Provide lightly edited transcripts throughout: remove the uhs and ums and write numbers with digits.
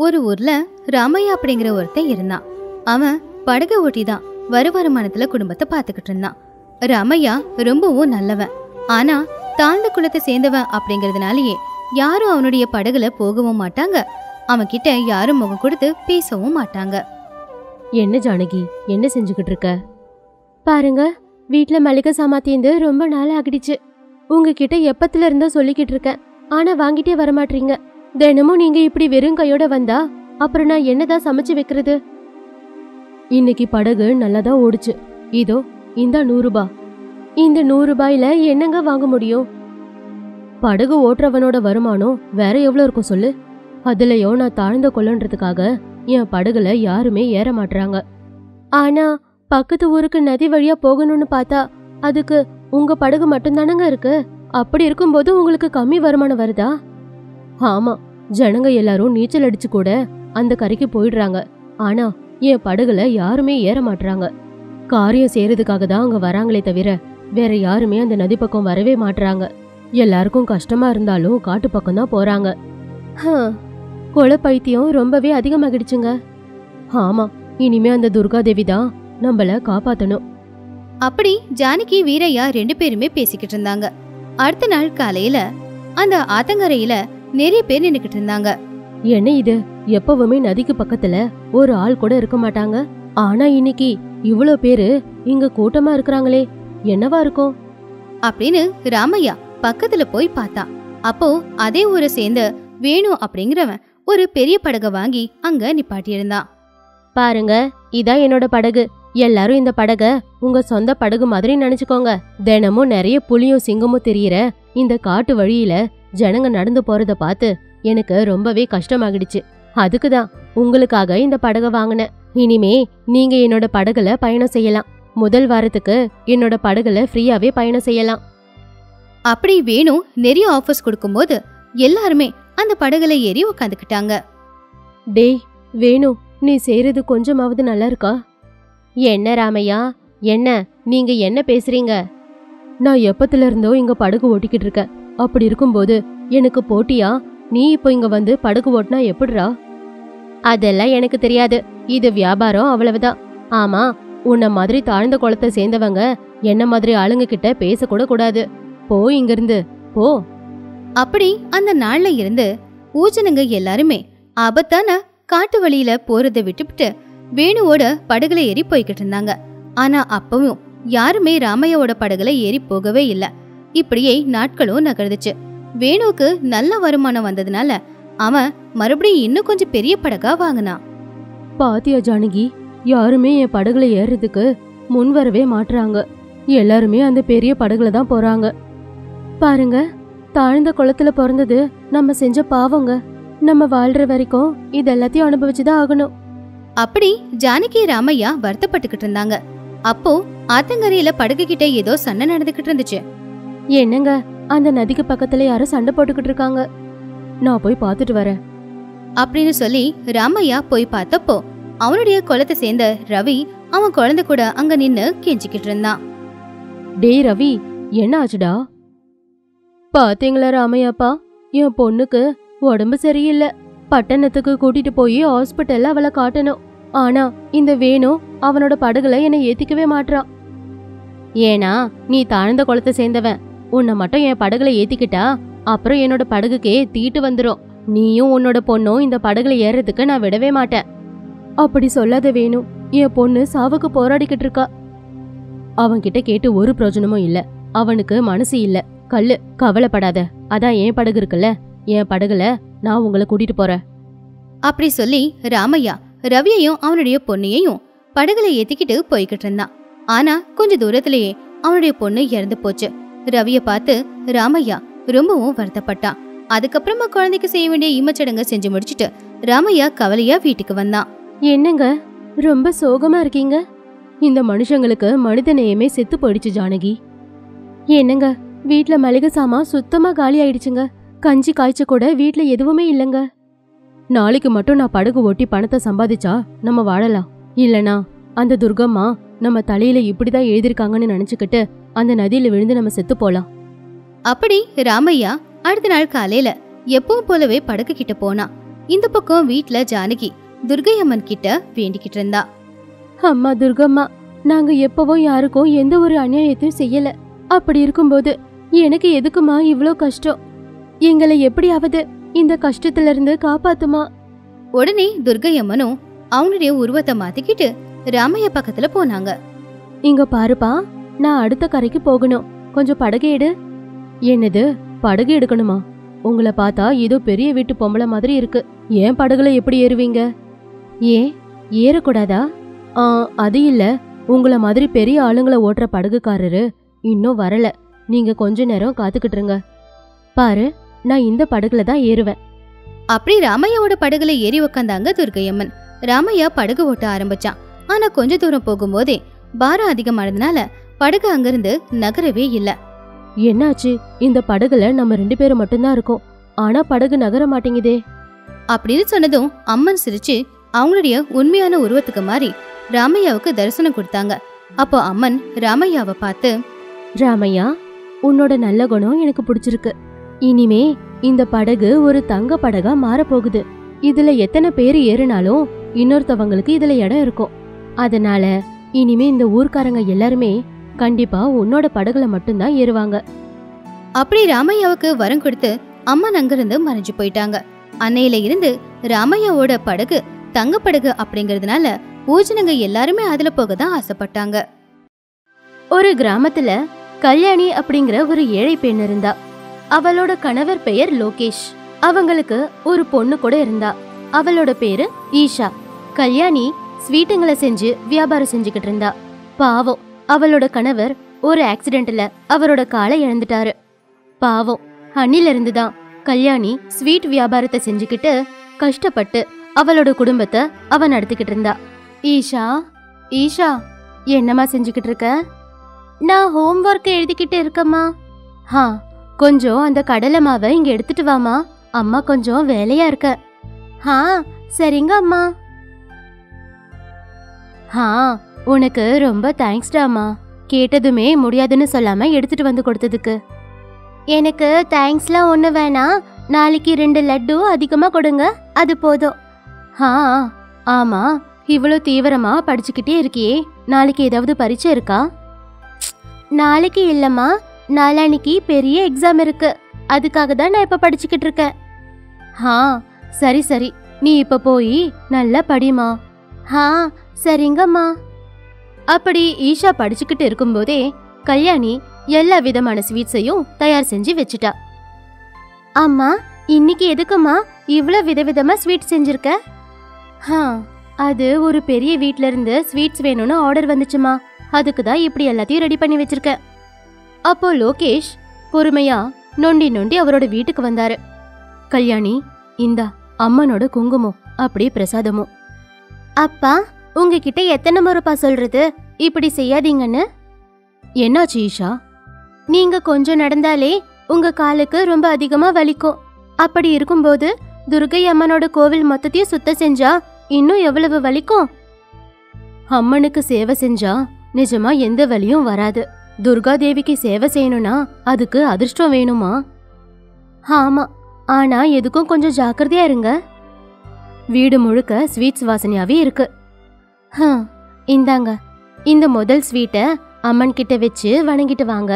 ஒரு ஊர்ல ராமையா அப்படிங்கிற ஒருத்தன் இருந்தான். அவன் படகு ஓட்டிதான் வருமானத்துல குடும்பத்தை பாத்துக்கிட்டு இருந்தான். ராமையா ரொம்பவும் நல்லவன். ஆனா தாழ்ந்த குலத்தை சேர்ந்தவன் அப்படிங்கறதுனாலயே யாரும் அவனுடைய படகுல போகவும் மாட்டாங்க. அவன் கிட்ட யாரும் முகம் கொடுத்து பேசவும் மாட்டாங்க. என்ன ஜானகி, என்ன செஞ்சுக்கிட்டு இருக்க? பாருங்க, வீட்டுல மளிகை சாமாத்தியந்து ரொம்ப நாள் ஆகிடுச்சு. உங்ககிட்ட எப்பத்துல இருந்தா சொல்லிக்கிட்டு இருக்கேன், ஆனா வாங்கிட்டே வரமாட்டீங்க. தினமும் நீங்க இப்படி வெறும் கையோட வந்தா அப்புறம் நான் என்னதான் சமைச்சு வைக்கிறது? இன்னைக்கு படகு நல்லாதான் ஓடுச்சு. இதோ இந்த 100 ரூபாய். இந்த 100 ரூபாயில என்னங்க வாங்க முடியும்? படகு ஓட்டுறவனோட வருமானம் வேற எவ்வளவு இருக்கும் சொல்லு. அதுலயோ நான் தாழ்ந்த கொள்ளன்றதுக்காக என் படகுல யாருமே ஏற மாட்டாங்க. ஆனா பக்கத்து ஊருக்கு நதி வழியா போகணும்னு பார்த்தா அதுக்கு உங்க படகு மட்டும்தானங்க இருக்கு. அப்படி இருக்கும்போது உங்களுக்கு கம்மி வருமானம் வருதா? ஆமா, ஜனங்க எல்லாரும் நீச்சல் அடிச்சு கூட அந்த கரைக்கு போயிடுறாங்க. ஆனா என் படகுல யாருமே ஏற மாட்டாங்க. காரியம் செய்யறதுக்காக தான் அங்க வராங்களே தவிர வேற யாருமே அந்த நதி பக்கம் வரவே மாட்டாங்க. எல்லாருக்கும் கஷ்டமா இருந்தாலும் காட்டு பக்கம் தான் போறாங்க. கொலை பைத்தியம் ரொம்பவே அதிகமாகிடுச்சுங்க. ஆமா, இனிமே அந்த துர்காதேவி தான் நம்மள காப்பாத்தணும். அப்படி ஜானகி வீரையா 2 பேருமே பேசிக்கிட்டு இருந்தாங்க. அடுத்த நாள் காலையில அந்த ஆத்தங்கரையில நிறைய பேர் நின்னுக்கிட்டு இருந்தாங்க. என்ன இது, எப்பவுமே நதிக்கு பக்கத்துல ஒரு ஆள் கூட இருக்க மாட்டாங்க. ஆனா இன்னைக்கு இவ்வளோ பேரு இங்க கூட்டமா இருக்கிறாங்களே, என்னவா இருக்கும் அப்படின்னு ராமையா பக்கத்துல போய் பார்த்தா. அப்போ அதே ஊரை சேர்ந்த வேணு அப்படிங்கிறவன் ஒரு பெரிய படகை வாங்கி அங்க நிப்பாட்டி இருந்தான். பாருங்க, இதான் என்னோட படகு. எல்லாரும் இந்த படக உங்க சொந்த படகு மாதிரி நினைச்சுக்கோங்க. தினமும் நிறைய புலியும் சிங்கமும் தெரியற இந்த காட்டு வழியில ஜனங்க நடந்து போறத பார்த்து எனக்கு ரொம்பவே கஷ்டமாகிடுச்சு. அதுக்குதான் உங்களுக்காக இந்த படகை வாங்கினேன். இனிமே நீங்க என்னோட படகுல பயணம் செய்யலாம். முதல் வாரத்துக்கு என்னோட படகுல ஃப்ரீயாவே பயணம் செய்யலாம். அப்படி வேணு நிறைய ஆஃபர்ஸ் கொடுக்கும்போது எல்லாருமே அந்த படகுல ஏறி உட்காந்துக்கிட்டாங்க. டேய் வேணு, நீ செய்யறது கொஞ்சமாவது நல்லா இருக்கா? என்ன ராமையா, என்ன நீங்க என்ன பேசுறீங்க? நான் எப்பத்துல இருந்தோ இங்க படகு ஓட்டிக்கிட்டு இருக்கேன். அப்படி இருக்கும்போது எனக்கு போட்டியா நீ இப்போ இங்க வந்து படகு ஓட்டினா எப்படிரா? அதெல்லாம் எனக்கு தெரியாது, இது வியாபாரம், அவ்வளவுதான். ஆமா, உன்ன மாதிரி தாழ்ந்த குளத்தை சேர்ந்தவங்க என்ன மாதிரி ஆளுங்க கிட்ட பேசக்கூட கூடாது. போ இங்கிருந்து போ. அப்படி அந்த நாள்ல இருந்து ஊஜனங்க எல்லாருமே ஆபத்தான காட்டு வழியில போறதை விட்டுவிட்டு வேணுவோட படகுல ஏறி போய்கிட்டு இருந்தாங்க. ஆனா அப்பவும் யாருமே ராமையாவோட படகுல ஏறி போகவே இல்ல. இப்படியே நாட்களும் நகர்ந்துச்சு. வேணுவுக்கு நல்ல வருமானம் வந்ததுனால அவன் மறுபடியும் இன்னும் கொஞ்சம் பெரிய படகா வாங்கினான். பாத்தியா ஜானகி, யாருமே என் படகுல ஏறதுக்கு முன் வரவே மாட்டுறாங்க. எல்லாருமே அந்த பெரிய படகுல தான் போறாங்க. பாருங்க, தாழ்ந்த குளத்துல பிறந்தது நம்ம செஞ்ச பாவங்க. நம்ம வாழ்ற வரைக்கும் இதெல்லாத்தையும் அனுபவிச்சுதான் ஆகணும். அப்படி ஜானகி ராமையா வருத்தப்பட்டுக்கிட்டு இருந்தாங்க. அப்போ ஆத்தங்கரையில படகு கிட்ட ஏதோ சண்டை நடந்துகிட்டு இருந்துச்சு. என்னங்க, அந்த நதிக்கு பக்கத்துல யாரும் சண்டை போட்டுக்கிட்டு இருக்காங்க. நான் போய் பாத்துட்டு வரேன் அப்படின்னு சொல்லி ராமையா போய் பார்த்தப்போ அவனுடைய குளத்தை சேர்ந்த ரவி அவன் குழந்தை கூட அங்க நின்னு கெஞ்சிக்கிட்டு இருந்தான். டேய் ரவி, என்ன ஆச்சுடா? பாத்தீங்களா ராமையாப்பா, என் பொண்ணுக்கு உடம்பு சரியில்லை. பட்டணத்துக்கு கூட்டிட்டு போய் ஹாஸ்பிட்டல்ல அவளை காட்டணும். ஆனா இந்த வேணு அவனோட படகுல என்னை ஏத்திக்கவே மாட்டான். ஏனா நீ தாழ்ந்த குளத்தை சேர்ந்தவன். உன்னை மட்டும் என் படகுல ஏத்திக்கிட்டா அப்புறம் என்னோட படகுக்கே தீட்டு வந்துரும். நீயும் உன்னோட பொண்ணும் இந்த படகுல ஏறதுக்கு நான் விடவே மாட்டேன். அப்படி சொல்லாத வேணு, என் பொண்ணு சாவுக்கு போராடிக்கிட்டு இருக்கா. அவன்கிட்ட கேட்டு ஒரு பிரயோஜனமும் இல்ல. அவனுக்கு மனசு இல்ல, கல்லு. கவலைப்படாத, அதான் என் படகு இருக்குல்ல, என் படகுல நான் உங்களை கூட்டிட்டு போறேன். அப்படி சொல்லி ராமையா ரவியையும் அவனுடைய பொண்ணையையும் படகுல ஏத்திக்கிட்டு போய்கிட்டு இருந்தான். ஆனா கொஞ்ச தூரத்திலேயே அவனுடைய பொண்ணு இறந்து போச்சு. ரவிய பார்த்து ராமையா ரொம்பவும் வருத்தப்பட்டான். அதுக்கப்புறமா குழந்தைக்கு செய்ய வேண்டிய ஈமச்சடங்க செஞ்சு முடிச்சுட்டு ராமையா கவலையா வீட்டுக்கு வந்தான். என்னங்க ரொம்ப சோகமா இருக்கீங்க? இந்த மனுஷங்களுக்கு மனித நேயமே செத்து போயிடுச்சு ஜானகி. என்னங்க, வீட்டுல மளிகை சாமான் சுத்தமா காலி ஆயிடுச்சுங்க. கஞ்சி காய்ச்ச கூட வீட்டுல எதுவுமே இல்லைங்க. நாளைக்கு மட்டும் நான் படகு ஓட்டி பணத்தை சம்பாதிச்சா நம்ம வாழலாம். இல்லனா அந்த துர்கம்மா நம்ம தலையில இப்படிதான் எழுதிருக்காங்கன்னு நினைச்சுக்கிட்டு அந்த நதியில விழுந்து நம்ம செத்து போலாம். அப்படி ராமையா அடுத்த நாள் காலையில எப்பவும் போலவே படகு கிட்ட போனான். இந்த பக்கம் வீட்ல ஜானகி துர்கை அம்மன் கிட்ட வேண்டிக்கிட்டு இருந்தா. அம்மா துர்கம்மா, நாங்க எப்பவும் யாருக்கும் எந்த ஒரு அநியாயத்தையும் செய்யல. அப்படி இருக்கும்போது எனக்கு எதுக்குமா இவ்ளோ கஷ்டம்? எங்களை எப்படியாவது இந்த கஷ்டத்துல இருந்து காப்பாத்துமா. உடனே துர்கை அம்மனும் அவங்களுடைய உருவத்தை மாத்திக்கிட்டு ராமையா பக்கத்துல போனாங்க. இங்க பாருப்பா, நான் அடுத்த கரைக்கு போகணும், கொஞ்சம் படகு எடு. என்னது, படகு எடுக்கணுமா? உங்களை பார்த்தா ஏதோ பெரிய வீட்டு பொம்பளை மாதிரி இருக்கு. ஏன் படகுல எப்படி ஏறுவீங்க? ஏன் ஏறக்கூடாதா? அது இல்ல, உங்கள மாதிரி பெரிய ஆளுங்களை ஓட்டுற படகுக்காரரு இன்னும் வரல. நீங்க கொஞ்ச நேரம் காத்துக்கிட்டுருங்க. பாரு, நான் இந்த படகுல தான் ஏறுவேன். அப்படி ராமையாவோட படகுல ஏறி உக்காந்தாங்க துர்கை அம்மன். ராமையா படகு ஓட்ட ஆரம்பிச்சான். ஆனா கொஞ்ச தூரம் போகும்போதே பாரம் அதிகமானதுனால படகு அங்கிருந்து நகரவே இல்ல. என்னாச்சு? இந்த படகுல நம்ம 2 பேரும் மட்டும்தான் இருக்கோம், ஆனா படகு நகர மாட்டேங்குதே அப்படின்னு சொன்னதும் அம்மன் சிரிச்சு அவங்களுடைய உண்மையான உருவத்துக்கு மாறி ராமையாவுக்கு தரிசனம் கொடுத்தாங்க. அப்போ அம்மன் ராமையாவை பார்த்து, ராமையா, உன்னோட நல்ல குணம் எனக்கு பிடிச்சிருக்கு. இனிமே இந்த படகு ஒரு தங்க படகா மாறப்போகுது. இதுல எத்தனை பேர் ஏறினாலும் இன்னொருத்தவங்களுக்கு இதுல இடம் இருக்கும். அதனால இனிமே இந்த ஊர்க்காரங்க எல்லாருமே கண்டிப்பா உன்னோட படகுல மட்டும்தான் ஏறுவாங்க. அப்படி ராமையாவுக்கு வரம் கொடுத்து அம்மன் அங்கிருந்து மறைஞ்சு போயிட்டாங்க. அன்னையில இருந்து ராமையாவோட படகு தங்க படகு அப்படிங்கறதுனால ஊஜனங்க எல்லாருமே அதுல போக தான் ஆசைப்பட்டாங்க. ஒரு கிராமத்துல கல்யாணி அப்படிங்கிற ஒரு ஏழை பெண் இருந்தா. அவளோட கணவர் பெயர் லோகேஷ். அவங்களுக்கு ஒரு பொண்ணு கூட இருந்தா. அவளோட பேரு ஈஷா. கல்யாணி ஸ்வீட்டுங்களை செஞ்சு வியாபாரம் செஞ்சுக்கிட்டு இருந்தா. பாவம், அவளோட கணவர் ஒரு ஆக்சிடென்ட்ல அவரோட காலை இழந்துட்டாரு. பாவம், அன்னில இருந்துதான் கல்யாணி ஸ்வீட் வியாபாரத்தை செஞ்சுக்கிட்டு கஷ்டப்பட்டு அவளோட குடும்பத்தை அவ நடத்திக்கிட்டு இருந்தா. ஈஷா, ஈஷா, என்னம்மா செஞ்சுக்கிட்டு இருக்க? நான் ஹோம்ஒர்க் எழுதிக்கிட்டு இருக்கம்மா. கொஞ்சம் அந்த கடலை மாவை இங்க எடுத்துட்டு வாமா, அம்மா கொஞ்சம் வேலையா இருக்க. சரிங்க அம்மா. உனக்கு ரொம்ப தேங்க்ஸ்டாமா. கேட்டதுமே முடியாதுன்னு சொல்லாம எடுத்துட்டு வந்து கொடுத்ததுக்கு. எனக்கு தேங்க்ஸ்லாம் ஒண்ணு வேணாம். நாளைக்கு 2 லட்டு அதிகமா கொடுங்க, அது போதும். ஆமா, இவ்வளோ தீவிரமா படிச்சுக்கிட்டே இருக்கியே, நாளைக்கு ஏதாவது பரீட்சை இருக்கா? நாளைக்கு இல்லம்மா, நாளானிக்கு பெரிய எக்ஸாம் இருக்கு. அதுக்காக தான் நான் இப்ப படிச்சுக்கிட்டு இருக்கேன். சரி சரி, நீ இப்ப போய் நல்லா படிமா. சரிங்கம்மா. அப்படி ஈஷா படிச்சுக்கிட்டு இருக்கும்போதே கல்யாணி எல்லா விதமான ஸ்வீட்ஸையும் தயார் செஞ்சு வச்சுட்டா. அம்மா, இன்னைக்கு எதுக்குமா இவ்ளோ விதவிதமா ஸ்வீட் செஞ்சிருக்க? அது ஒரு பெரிய வீட்ல இருந்து ஸ்வீட்ஸ் வேணும்னு ஆர்டர் வந்துச்சுமா, அதுக்கு தான் இப்படி எல்லாத்தையும் ரெடி பண்ணி வச்சிருக்க. அப்போ லோகேஷ் பொறுமையா நொண்டி நொண்டி அவரோட வீட்டுக்கு வந்தாரு. கல்யாணி, இந்தா அம்மனோட குங்குமம், அப்படியே பிரசாதமும். அப்பா, உங்ககிட்ட எத்தனை முறைப்பா சொல்றது இப்படி செய்யாதீங்கன்னு? என்னாச்சு ஈஷா? நீங்க கொஞ்சம் நடந்தாலே உங்க காலுக்கு ரொம்ப அதிகமா வலிக்கும். அப்படி இருக்கும்போது துர்கை அம்மனோட கோவில் மொத்தத்தையும் சுத்தம் செஞ்சா இன்னும் எவ்வளவு வலிக்கும்? அம்மனுக்கு சேவை செஞ்சா நிஜமா எந்த வலியும் வராது. துர்கா தேவிக்கு சேவை செய்யணும்னா அதுக்கு அதிர்ஷ்டம் வேணுமா? ஆமா, ஆனா எதுக்கும் கொஞ்சம் ஜாக்கிரதையா இருங்க. வீடு முழுக்க ஸ்வீட்ஸ் வாசனையாவே இருக்கு. இந்தாங்க, இந்த முதல் ஸ்வீட்டை அம்மன் கிட்ட வச்சு வணங்கிட்டு வாங்க.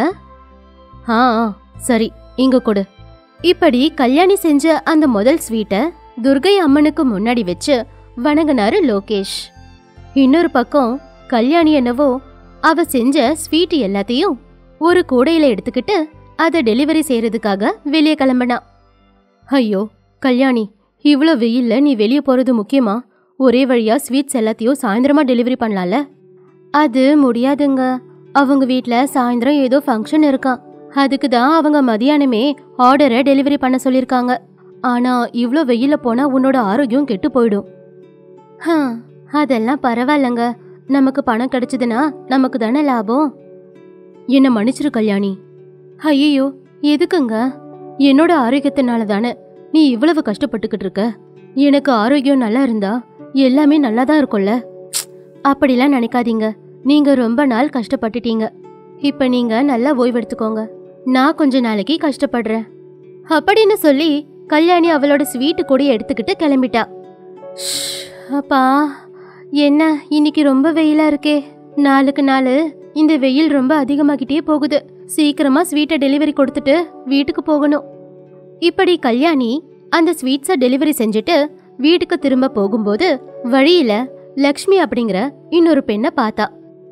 சரி, இங்க கொடு. இப்படி கல்யாணி செஞ்ச அந்த முதல் ஸ்வீட்டை துர்கை அம்மனுக்கு முன்னாடி வச்சு வணங்கினாரு லோகேஷ். இன்னொரு பக்கம் கல்யாணி என்னவோ அவ செஞ்ச ஸ்வீட் எல்லாத்தையும் ஒரு கூடையில எடுத்துக்கிட்டு அதை டெலிவரி செய்யறதுக்காக வெளியே கிளம்பினா. ஐயோ கல்யாணி, இவ்ளோ வெயில்ல நீ வெளியே போறது முக்கியமா? ஒரே வழியா ஸ்வீட்ஸ் எல்லாத்தையும் சாயந்தரமா டெலிவரி பண்ணலாம்ல? அது முடியாதுங்க, அவங்க வீட்ல சாயந்தரம் ஏதோ ஃபங்க்ஷன் இருக்கான். அதுக்கு தான் அவங்க மதியானமே ஆர்டரை டெலிவரி பண்ண சொல்லிருக்காங்க. ஆனா இவ்ளோ வெயில போனா உன்னோட ஆரோக்கியம் கெட்டு போயிடும். அதெல்லாம் பரவாயில்லங்க, நமக்கு பணம் கிடைச்சதுன்னா நமக்கு தானே லாபம். என்ன மன்னிச்சிரு கல்யாணி. ஐயோ எதுக்குங்க? என்னோட ஆரோக்கியத்தினால தானே நீ இவ்வளவு கஷ்டப்பட்டுக்கிட்டு இருக்க. எனக்கு ஆரோக்கியம் நல்லா இருந்தா எல்லாமே நல்லா தான் இருக்கும்ல. அப்படிலாம் நினைக்காதீங்க, நீங்க ரொம்ப நாள் கஷ்டப்பட்டுட்டீங்க. இப்ப நீங்க நல்லா ஓய்வெடுத்துக்கோங்க, நான் கொஞ்ச நாளைக்கு கஷ்டப்படுறேன் அப்படின்னு சொல்லி கல்யாணி அவளோட ஸ்வீட்டு கூட எடுத்துக்கிட்டு கிளம்பிட்டா. அப்பா, என்ன இன்னைக்கு ரொம்ப வெயிலா இருக்கே. நாளுக்கு நாள் இந்த வெயில் ரொம்ப அதிகமாகிட்டே போகுது. சீக்கிரமா ஸ்வீட்டை டெலிவரி கொடுத்துட்டு வீட்டுக்கு போகணும். இப்படி கல்யாணி அந்த ஸ்வீட்ஸை டெலிவரி செஞ்சுட்டு வீட்டுக்கு திரும்ப போகும்போது வழியில லக்ஷ்மி அப்படிங்கிற இன்னொரு பெண்ணை பார்த்தா.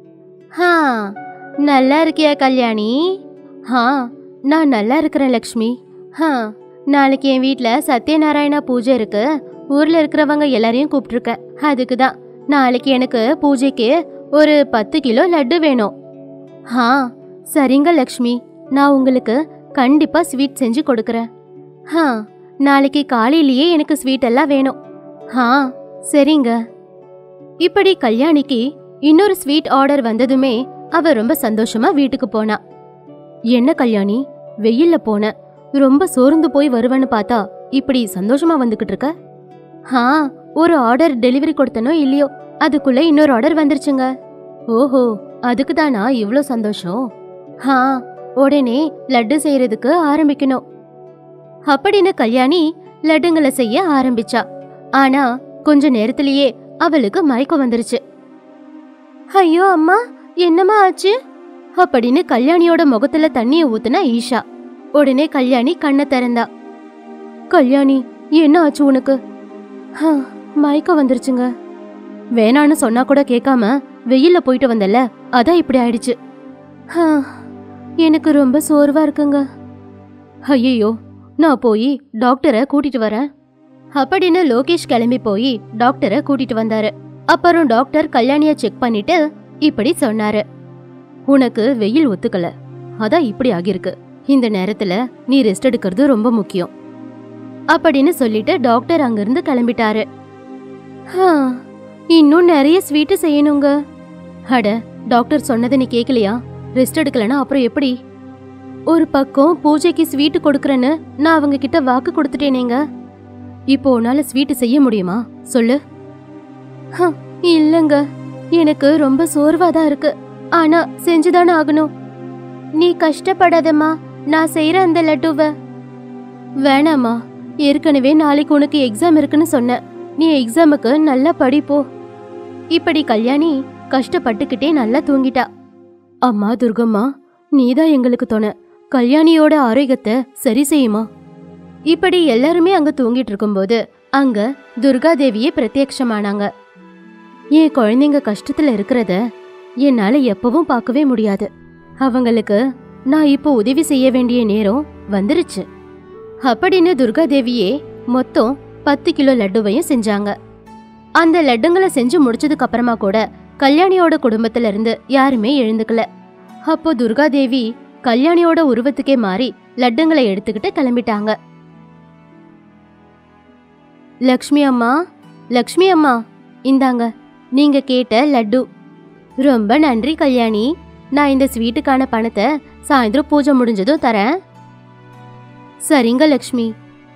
நல்லா இருக்கியா கல்யாணி? நான் நல்லா இருக்கிறேன் லக்ஷ்மி. நாளைக்கு என் வீட்ல சத்யநாராயணா பூஜை இருக்கு. ஊர்ல இருக்கிறவங்க எல்லாரையும் கூப்பிட்டுருக்கேன். அதுக்கு தான் நாளைக்கு எனக்கு பூஜைக்கு ஒரு 10 கிலோ லட்டு வேணும். சரிங்க லக்ஷ்மி, நான் உங்களுக்கு கண்டிப்பா ஸ்வீட் செஞ்சு கொடுக்கறேன். நாளைக்கு காலையிலேயே எனக்கு ஸ்வீட் எல்லாம் வேணும். சரிங்க. இப்படி கல்யாணிக்கு இன்னொரு ஸ்வீட் ஆர்டர் வந்ததுமே அவ ரொம்ப சந்தோஷமா வீட்டுக்கு போனா. என்ன கல்யாணி, வெயில்ல போன, ரொம்ப சோர்ந்து போய் வருவேன்னு பார்த்தா இப்படி சந்தோஷமா வந்துகிட்டு இருக்க? ஒரு ஆர்டர் டெலிவரி கொடுத்தனோ இல்லையோ, அதுக்குள்ள இன்னொரு ஆர்டர் வந்துருச்சுங்க. ஓஹோ, அதுக்கு தானா இவ்ளோ சந்தோஷம்? உடனே லட்டு செய்யறதுக்கு ஆரம்பிக்கணும் அப்படின்னு கல்யாணி லட்டுங்களை செய்ய ஆரம்பிச்சா. ஆனா கொஞ்ச நேரத்திலேயே அவளுக்கு மயக்கம் வந்துருச்சு. ஐயோ அம்மா, என்னம்மா ஆச்சு அப்படின்னு கல்யாணியோட முகத்துல தண்ணிய ஊத்துனா ஈஷா. உடனே கல்யாணி கண்ணை திறந்தா. கல்யாணி, என்ன ஆச்சு உனக்கு? மயக்கம் வந்துருச்சுங்க. வேணான்னு சொன்னா கூட கேட்காம வெயில்ல போயிட்டு வந்தல, அதான் இப்படி ஆயிடுச்சு. எனக்கு ரொம்ப சோர்வா இருக்குங்க. ஐயோ, நான் போய் டாக்டரை கூட்டிட்டு வரேன் அப்படின்னு லோகேஷ் கிளம்பி போய் டாக்டரை கூட்டிட்டு வந்தாரு. அப்புறம் டாக்டர் கல்யாணிய செக் பண்ணிட்டு இப்படி சொன்னாரு. உனக்கு வெயில் ஒத்துக்கல, அதான் இப்படி ஆகிருக்கு. இந்த நேரத்துல நீ ரெஸ்ட் எடுக்கிறது ரொம்ப முக்கியம் அப்படின்னு சொல்லிட்டு டாக்டர் அங்கிருந்து கிளம்பிட்டாரு. இன்னும் நிறைய ஸ்வீட்டு செய்யணுங்க. அட, டாக்டர் சொன்னதை நீ கேக்கலையா? ரெஸ்ட் எடுக்கலனா அப்புறம் எப்படி? ஒரு பக்கம் பூஜைக்கு ஸ்வீட்டு கொடுக்கறேன்னு நான் அவங்க கிட்ட வாக்கு கொடுத்துட்டேனேங்க. இப்போ உன்னால ஸ்வீட்டு செய்ய முடியுமா சொல்லு? இல்லங்க, எனக்கு ரொம்ப சோர்வாதான் இருக்கு. ஆனா செஞ்சுதானே ஆகணும். நீ கஷ்டப்படாதம்மா, நான் செய்யற அந்த லட்டுவ. வேணாமா, ஏற்கனவே நாளைக்கு உனக்கு எக்ஸாம் இருக்குன்னு சொன்ன. நீ எக்ஸாமுக்கு நல்லா படிப்போ. இப்படி கல்யாணி கஷ்டப்பட்டுக்கிட்டே நல்லா தூங்கிட்டா. அம்மா துர்கம்மா, நீதான் எங்களுக்கு துணை. கல்யாணியோட ஆரோக்கியத்தை சரி செய்யுமா. இப்படி எல்லாருமே அங்க தூங்கிட்டு இருக்கும்போது அங்க துர்காதேவியே பிரத்யக்ஷமானாங்க. என் குழந்தைங்க கஷ்டத்துல இருக்கிறத என்னால எப்பவும் பார்க்கவே முடியாது. அவங்களுக்கு நான் இப்போ உதவி செய்ய வேண்டிய நேரம் வந்துருச்சு அப்படின்னு துர்காதேவியே மொத்தம் 10 கிலோ லட்டுவையும் செஞ்சாங்க. அந்த லட்டுங்களை செஞ்சு முடிச்சதுக்கு அப்புறமா கூட கல்யாணியோட குடும்பத்துல இருந்து யாருமே எழுந்துக்கல. அப்போ துர்காதேவி கல்யாணியோட உருவத்துக்கே மாறி லட்டுங்களை எடுத்துக்கிட்டு கிளம்பிட்டாங்க. லக்ஷ்மி அம்மா, லக்ஷ்மி அம்மா, இந்தாங்க நீங்க கேட்ட லட்டு. ரொம்ப நன்றி கல்யாணி. நான் இந்த ஸ்வீட்டுக்கான பணத்தை சாயந்தரம் பூஜை முடிஞ்சதும் தரேன். சரிங்க லக்ஷ்மி.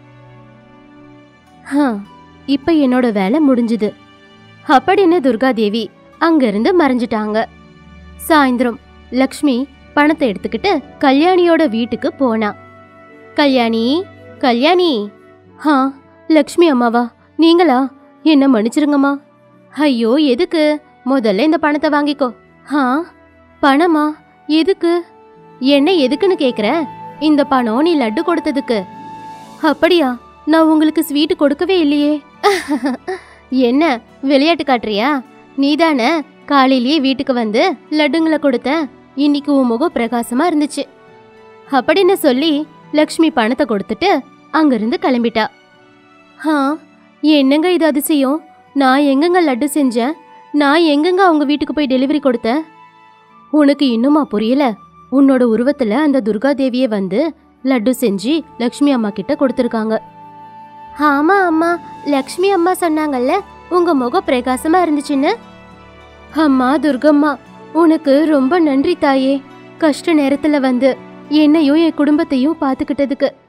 இப்ப என்னோட வேலை முடிஞ்சுது அப்படின்னு துர்காதேவி அங்கிருந்து மறைஞ்சிட்டாங்க. சாயந்தரம் லக்ஷ்மி பணத்தை எடுத்துக்கிட்டு கல்யாணியோட வீட்டுக்கு போனா. கல்யாணி, கல்யாணி. லக்ஷ்மி அம்மாவா, நீங்களா? என்ன மன்னிச்சிருங்கம்மா. ஐயோ, எதுக்கு? முதல்ல இந்த பணத்தை வாங்கிக்கோ. பணமா? எதுக்கு? என்ன எதுக்குன்னு கேக்குற? இந்த பணம் நீ லட்டு கொடுத்ததுக்கு. அப்படியா? நான் உங்களுக்கு ஸ்வீட் கொடுக்கவே இல்லையே. என்ன விளையாட்டு காட்டுறியா? நீதானே காலையிலேயே வீட்டுக்கு வந்து லட்டுங்களை கொடுத்த. இன்னைக்கு உன் முகம் பிரகாசமா இருந்துச்சு அப்படின்னு சொல்லி லக்ஷ்மி பணத்தை கொடுத்துட்டு அங்கிருந்து கிளம்பிட்டா. என்னங்க இது அதிசயம்? நான் எங்கங்க லட்டு செஞ்சேன்? நான் எங்கங்க அவங்க வீட்டுக்கு போய் டெலிவரி கொடுத்தேன்? உனக்கு இன்னுமா புரியல? உன்னோட உருவத்துல அந்த துர்காதேவியே வந்து லட்டு செஞ்சு லக்ஷ்மி அம்மா கிட்ட கொடுத்துருக்காங்க. ஆமா அம்மா, லக்ஷ்மி அம்மா சொன்னாங்கல்ல உங்க முகம் பிரகாசமா இருந்துச்சுன்னு. அம்மா துர்கம்மா, உனக்கு ரொம்ப நன்றி தாயே. கஷ்ட நேரத்துல வந்து என்னையும் என் குடும்பத்தையும் பாத்துக்கிட்டதுக்கு.